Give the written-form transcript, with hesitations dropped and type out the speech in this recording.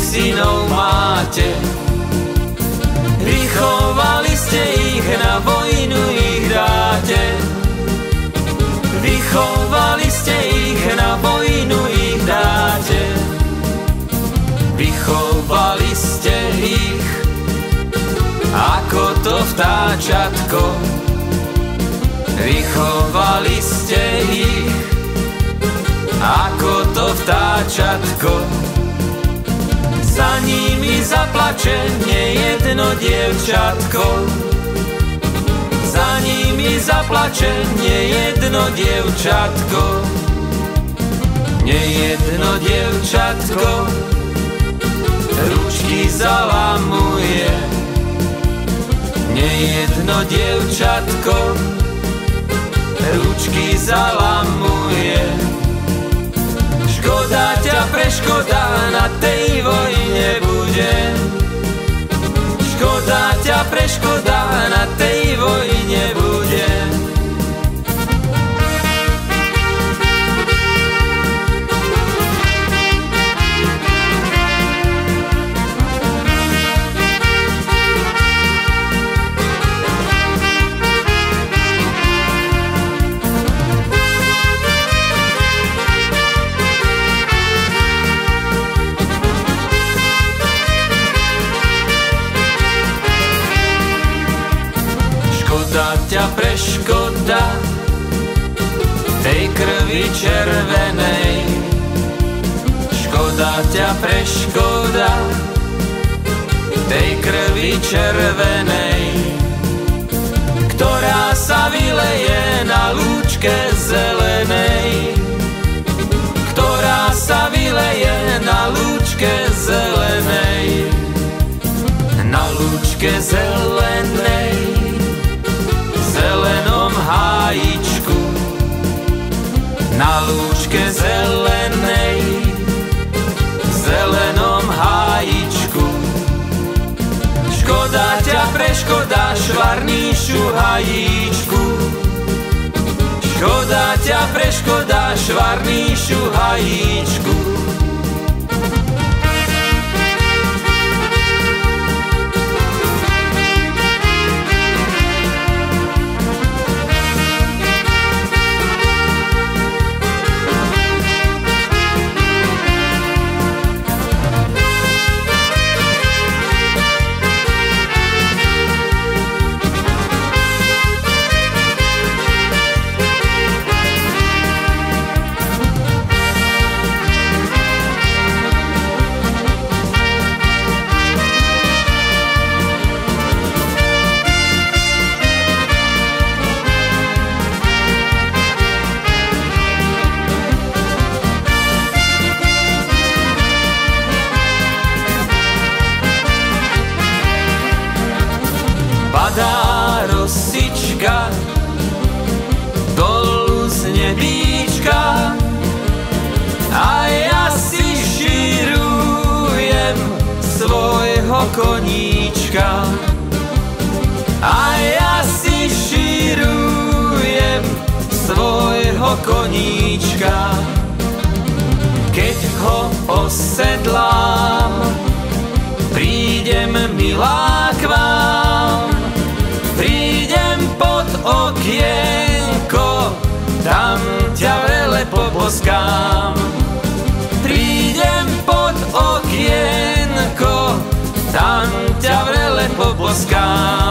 synov máte. Vychovali ste ich, na vojnu ich dáte. Vychovali ste ich, na vojnu ich dáte. Vychovali ste ich, ako to vtáčatko. Vychovali ste ich, ako to vtáčatko. Za nimi zaplače nejedno dievčatko. Za nimi zaplače nejedno dievčatko. Nejedno dievčatko ručky zalamuje. Nejedno dievčatko ručky zalamuje. Škoda ťa preškoda na tej vojne bude. Škoda ťa preškoda na tej vojne bude. Škoda ťa preškoda tej krvi červenej. Škoda ťa preškoda tej krvi červenej, ktorá sa vyleje na lúčke zelenej. Ktorá sa vyleje na lúčke zelenej. Na lúčke zelenej, zelenom hájičku. Na lúčke zelenej, zelenom hájičku. Škoda ťa preškoda švarníšu hajíčku. Škoda ťa preškoda švarníšu hajíčku. Padá rosička dolu z nebíčka a ja si širujem svojho koníčka. A ja si širujem svojho koníčka. Keď ho osedlám, prídem milá k vám. Prídem pod okienko, tam ťa vrele poboskám. Prídem pod okienko, tam ťa vrele poboskám.